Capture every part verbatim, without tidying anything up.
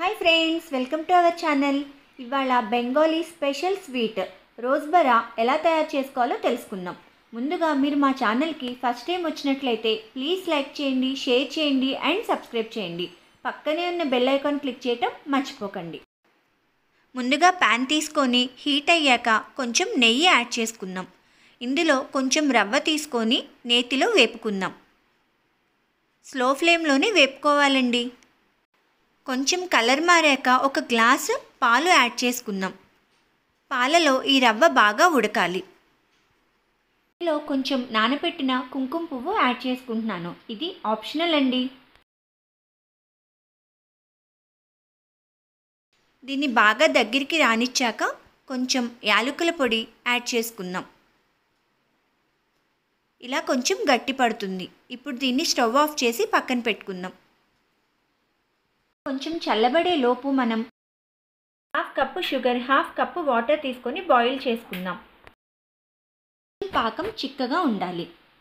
Hi friends, welcome to our channel. ఇవాళ Bengali special sweet రోజ్బరా ఎలా తయారు చేసుకోవాలో తెలుసుకుందాం. ముందుగా మీరు మా ఛానల్కి ఫస్ట్ టైం వచ్చినట్లయితే ప్లీజ్ లైక్ చేయండి, షేర్ చేయండి అండ్ సబ్స్క్రైబ్ చేయండి. పక్కనే ఉన్న బెల్ ఐకాన్ క్లిక్ చేయటం మర్చిపోకండి. ముందుగా ప్యాన్ తీసుకొని హీట్ అయ్యాక కొంచెం నెయ్యి యాడ్ చేసుకుందాం. ఇందులో కొంచెం రవ్వ తీసుకొని నేతిలో వేపుకుందాం. స్లో ఫ్లేమ్లోనే వేపుకోవాలండి. కొంచెం కలర్ మారాక ఒక గ్లాసు పాలు యాడ్ చేసుకుందాం. పాలలో ఈ రవ్వ బాగా ఉడకాలి. ఇందులో కొంచెం నానబెట్టిన కుంకుమ పువ్వు యాడ్ చేసుకుంటున్నాను. ఇది ఆప్షనల్ అండి. దీన్ని బాగా దగ్గరికి రానిచ్చాక కొంచెం యాలకుల పొడి యాడ్ చేసుకుందాం. ఇలా కొంచెం గట్టి పడుతుంది. ఇప్పుడు దీన్ని స్టవ్ ఆఫ్ చేసి పక్కన పెట్టుకుందాం. కొంచెం చల్లబడే లోపు మనం half cup sugar, half cup water తీసుకొని బాయిల్ చేసుకుందాం. పాకం చిక్కగా ఉండాలి.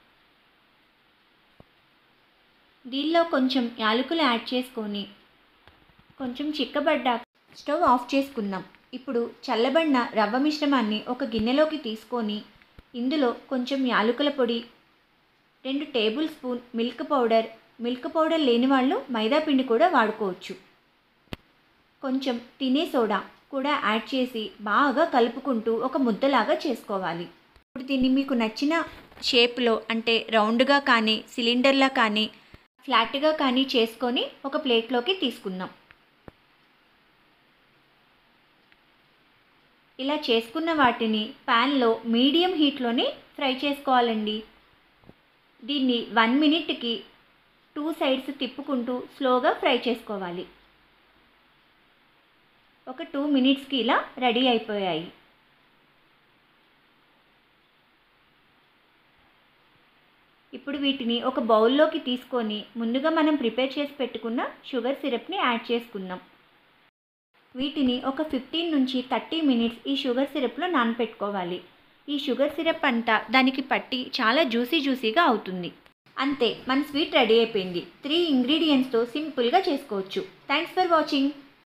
దీనిలో కొంచెం యాలకులు యాడ్ చేసుకొని కొంచెం చిక్కబడ్డాక స్టవ్ ఆఫ్ చేసుకుందాం. ఇప్పుడు చల్లబడిన రవ్వ మిశ్రమాన్ని ఒక గిన్నెలోకి తీసుకొని ఇందులో కొంచెం యాలకుల పొడి, రెండు table spoon milk powder, milk powder లేని వాళ్ళు మైదా పిండి కూడా వాడుకోవచ్చు, కొంచెం తినే సోడా కూడా యాడ్ చేసి బాగా కలుపుకుంటూ ఒక ముద్దలాగా చేసుకోవాలి. ఇప్పుడు దీన్ని మీకు నచ్చిన షేప్లో అంటే రౌండ్గా కానీ, సిలిండర్లా కానీ, ఫ్లాట్గా కానీ చేసుకొని ఒక ప్లేట్లోకి తీసుకుందాం. ఇలా చేసుకున్న వాటిని ప్యాన్లో మీడియం హీట్లోనే ఫ్రై చేసుకోవాలండి. దీన్ని వన్ మినిట్కి టూ సైడ్స్ తిప్పుకుంటూ స్లోగా ఫ్రై చేసుకోవాలి. ఒక టూ మినిట్స్కి ఇలా రెడీ అయిపోయాయి. ఇప్పుడు వీటిని ఒక బౌల్లోకి తీసుకొని ముందుగా మనం ప్రిపేర్ చేసి పెట్టుకున్న షుగర్ సిరప్ని యాడ్ చేసుకుందాం. వీటిని ఒక ఫిఫ్టీన్ నుంచి థర్టీ మినిట్స్ ఈ షుగర్ సిరప్లో నానపెట్టుకోవాలి. ఈ షుగర్ సిరప్ అంతా దానికి పట్టి చాలా జ్యూసీ జ్యూసీగా అవుతుంది. అంతే, మన స్వీట్ రెడీ అయిపోయింది. త్రీ ఇంగ్రీడియంట్స్తో సింపుల్గా చేసుకోవచ్చు. Thanks for watching.